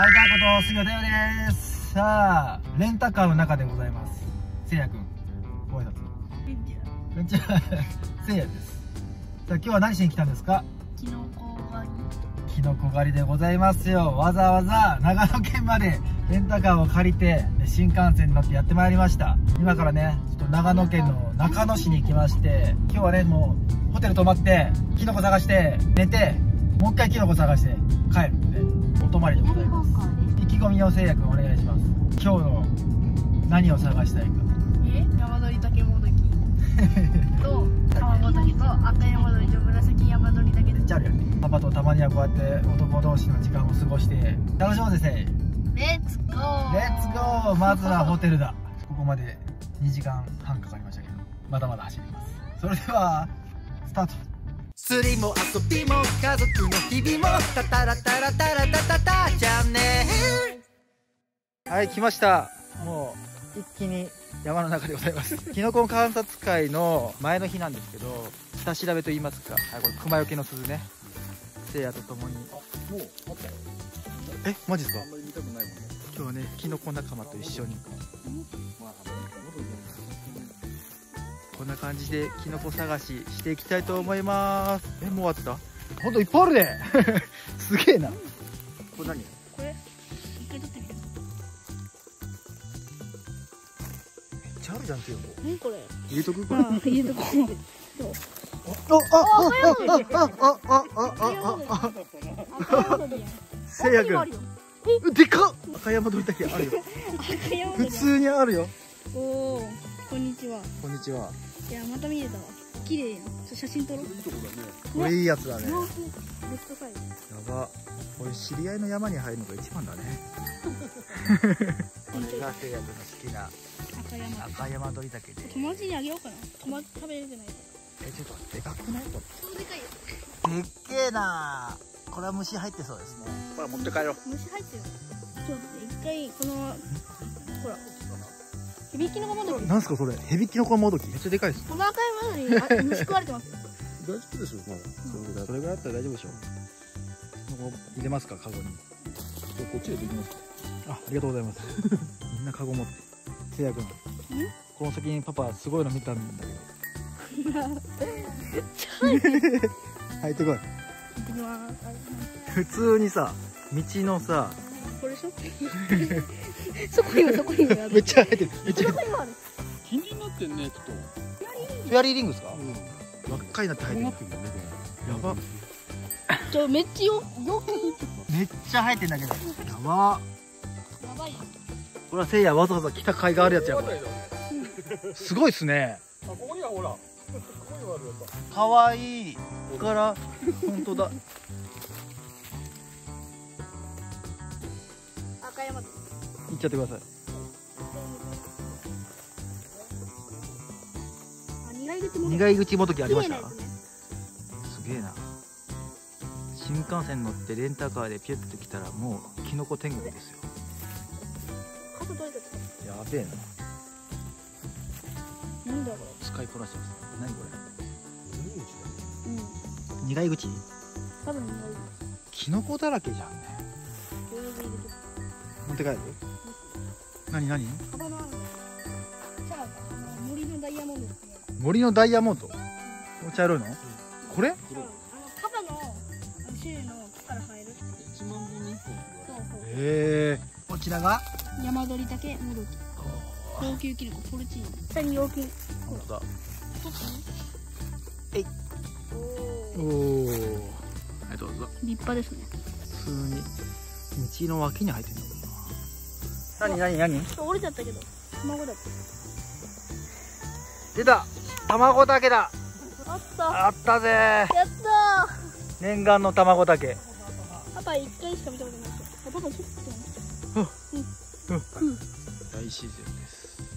はい、どうも杉尾太陽です。さあ、レンタカーの中でございます。せいやくん、ご挨拶。レンチャー、せいやです。さあ、今日は何しに来たんですか？ キノコ狩り。 キノコ狩りでございますよ。わざわざ長野県までレンタカーを借りて、新幹線に乗ってやってまいりました。今からね、ちょっと長野県の中野市に行きまして、今日はね、もうホテル泊まって、キノコ探して、寝て、もう一回キノコ探して帰るんで、お泊まりでございます。意気込みをせいやくんお願いします。今日の何を探したいか。 山鳥竹もどきと卵鳥と赤山鳥と紫山鳥だけで。 めっちゃあるよね。パパとたまにはこうやって男同士の時間を過ごして楽しもうぜ。せい。 レッツゴー。 レッツゴー。まずはホテルだ。ここまで2時間半かかりましたけど、まだまだ走ります。それではスタート。釣りも遊びも家族の日々もタタラタラタラタタタじゃね。はい、来ました。もう一気に山の中でございます。キノコ観察会の前の日なんですけど、下調べと言いますか、はい、これ熊よけの鈴ね、せいやとともに。もうあったよ。え、マジですか？あんまり見たくないもんね。今日はね、キノコ仲間と一緒にこんな感じでキノコ探ししていきたいと思います。え、もう終わってた？ほんといっぱいあるね。すげえな。これ何？ これ一回取ってみる。 めっちゃあるじゃんけよ。 何これ？ 入れとくこれ。 入れとこう。 せいやくん。でかっ。赤山鳥だけあるよ。普通にあるよ。 おお、こんにちは。 こんにちは。 いや、また見れたわ。綺麗やん。写真撮ろう。 これいいやつだね。やベストサイズ。 ば。これ知り合いの山に入るのが一番だね。これがせいやくんの好きな赤山鳥だけで。 友達にあげようかな。友達食べれてないかえ、ちょっとでかくない？こら。でかいよ。 れ。でっけえな。これは虫入ってそうですね。ほら持って帰ろう。 虫入ってる。ちょっと一回このほら。ヘビキノコモドキ。 なんすかそれ？ヘビキノコモドキ。めっちゃでかいです。 この赤いものに虫食われてますよ。 大丈夫ですよ。まだそれぐらいだったら大丈夫でしょう。ここ入れますか、カゴに。こっちでできますか。ありがとうございます。みんなカゴ持って。せいやくん。この先にパパすごいの見たんだけど。入ってこい。普通にさ、道のさ。 これでしょ？そこにもそこにもある。 めっちゃ入ってる。めっちゃ入ってる。 気になってんね、ちょっと。 フェアリーリングですか？輪っかになって入ってる。やば。 めっちゃよめっちゃ入ってんだけど。やば。 やばい。 これはせいやわざわざ来た甲斐があるやつやこれ。すごいっすね。 ここにはほら。 かわいいから、本当だ。 赤山。 行っちゃってください。苦い口もどきありました。すげえな。新幹線乗ってレンタカーでピュッと来たらもうキノコ天国ですよ。やべえな。 なんだろう。 使いこなしてます。何これ？苦い口？ 多分苦い。 キノコだらけじゃんね。持って帰る？何？ カバのある。じゃあ森のダイヤモンドですね。 森のダイヤモンド？茶色いの？これ？ カバの種類の木から生える。1万本に1本。 へえ。こちらが山鳥竹もどき。高級キノコポルチーニ。下に陽気。 本当だ。おお。はい、どうぞ。 立派ですね。 普通に道の脇に入ってるのかな。何？ 折れちゃったけど卵だった。 出た。卵だけだ。 あったぜ。 やったー。 念願の卵だけ。 パパ1回しか見たことないですよ。パパちょっと大自然です。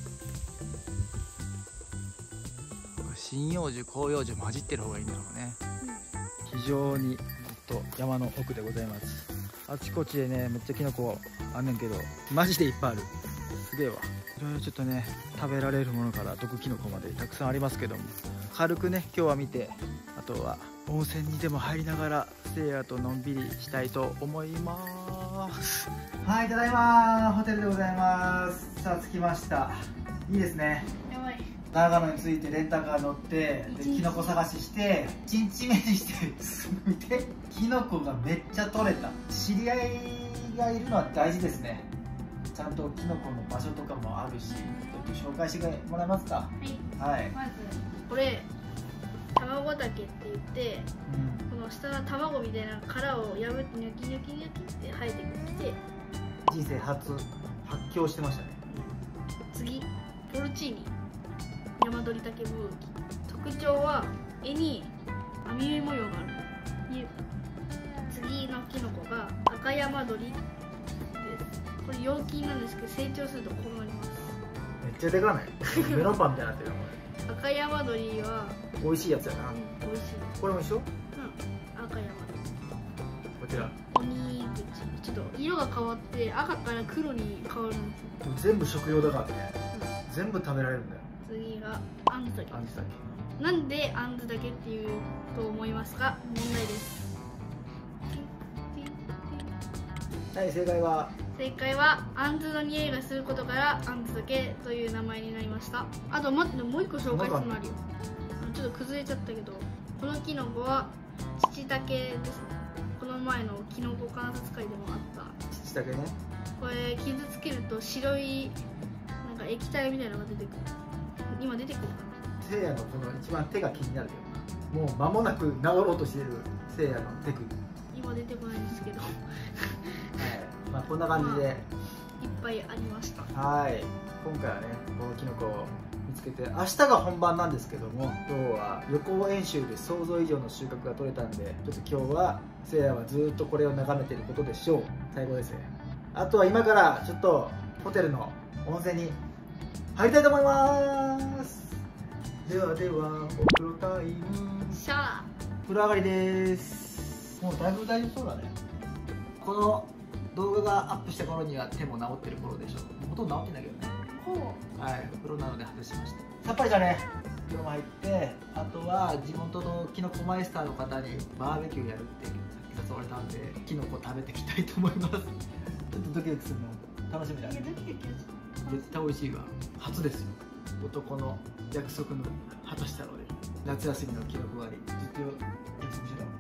針葉樹、広葉樹混じってる方がいいんだろうね。非常に山の奥でございます。あちこちでね、めっちゃキノコあんねんけど、マジでいっぱいある。すげえわ。いろいろちょっとね、食べられるものから毒キノコまでたくさんありますけども、軽くね今日は見て、あとは温泉にでも入りながらせいやとのんびりしたいと思います。 はい、ただいまホテルでございます。さあ着きました。いいですね。 やばい。 長野に着いてレンタカー乗ってでキノコ探しして1日目にしてすぐでキノコがめっちゃ取れた。知り合いがいるのは大事ですね。ちゃんとキノコの場所とかもあるし、ちょっと紹介してもらえますか。 はい。 はい。 まずこれ卵竹って言って、この下の卵みたいな殻を破ってニョキニョキニョキって生えてきて、 人生初発狂してましたね。 次ポルチーニ、ヤマドリタケブーキ。特徴は柄に網目模様がある。次のキノコが赤山鳥です。これ陽気なんですけど成長するとこうなります。 めっちゃでかないメロンパンみたいになってるよ。 赤山鳥は美味しいやつやな。 美味しい。 これも一緒。 赤山鳥。 こちら鬼口。ちょっと色が変わって赤から黒に変わるんですよ。 全部食用だからね。全部食べられるんだよ。 次がアンズだけ。 アンズだけ。 なんでアンズだけっていうと思いますか？問題です。 はい、正解はアンズの匂いがすることからアンズだけという名前になりました。あと待って、もう一個紹介するのあるよ。ちょっと崩れちゃったけど、このキノコはチチタケですね。この前のキノコ観察会でもあったチチタケね。 これ傷つけると白いなんか液体みたいなのが出てくる。今出てくるかな。 せいやのこの一番手が気になるよ。もう間もなく治ろうとしているせいやの手首。 今出てこないんですけどはい、 まあこんな感じで、 いっぱいありました。 はい、今回はねこのキノコを見つけて、明日が本番なんですけども、今日は予行演習で想像以上の収穫が取れたんで、ちょっと今日はせいやはずっとこれを眺めていることでしょう。最高ですね。あとは今からちょっとホテルの温泉に入りたいと思います。ではではお風呂タイム。 シャー。 風呂上がりです。もうだいぶ大丈夫そうだね。この動画がアップした頃には手も治ってる頃でしょう。ほとんど治ってないけどね。はい、お風呂なので外しました。さっぱりだね。風呂も入って、あとは地元のキノコマイスターの方にバーベキューやるって誘われたんで、キノコ食べていきたいと思います。ちょっとドキドキするの楽しみだね。絶対美味しいわ。初ですよ。男の約束の果たしたので、夏休みのキノコ狩りずっと約束してた。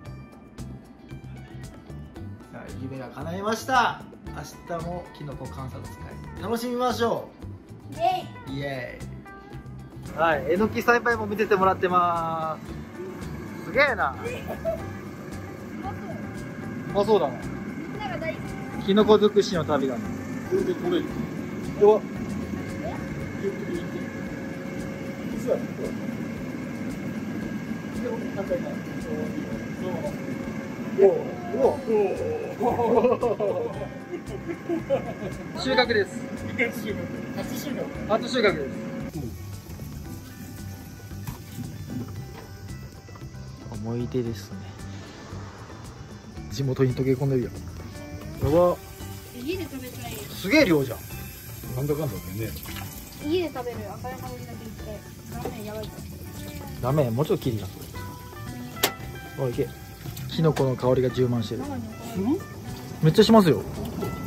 さあ夢が叶いました。明日もキノコ観察会楽しみましょう。イエーイ。はい、えのき栽培も見ててもらってます。すげえな。うまそうだな。キノコ尽くしの旅だね。 これで取れる。 お収穫です。初収穫です。思い出ですね。地元に溶け込んでるよ。やば。 家で食べたい。 すげえ量じゃん。 なんだかんだでね。 家で食べる赤山のりだけ言ってラーメンやばいから。 ダメ、もうちょっと切りな。おい、いけ。キノコの香りが充満してる。めっちゃしますよ。